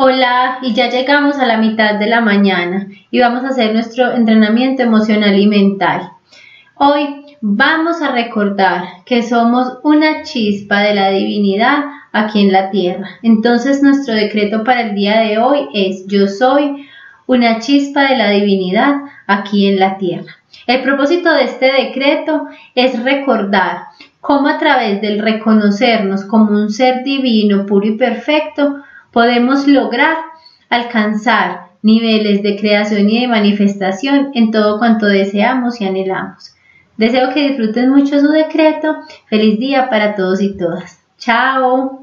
Hola, y ya llegamos a la mitad de la mañana y vamos a hacer nuestro entrenamiento emocional y mental. Hoy vamos a recordar que somos una chispa de la divinidad aquí en la tierra. Entonces nuestro decreto para el día de hoy es: yo soy una chispa de la divinidad aquí en la tierra. El propósito de este decreto es recordar cómo a través del reconocernos como un ser divino, puro y perfecto, podemos lograr alcanzar niveles de creación y de manifestación en todo cuanto deseamos y anhelamos. Deseo que disfruten mucho su decreto. Feliz día para todos y todas. Chao.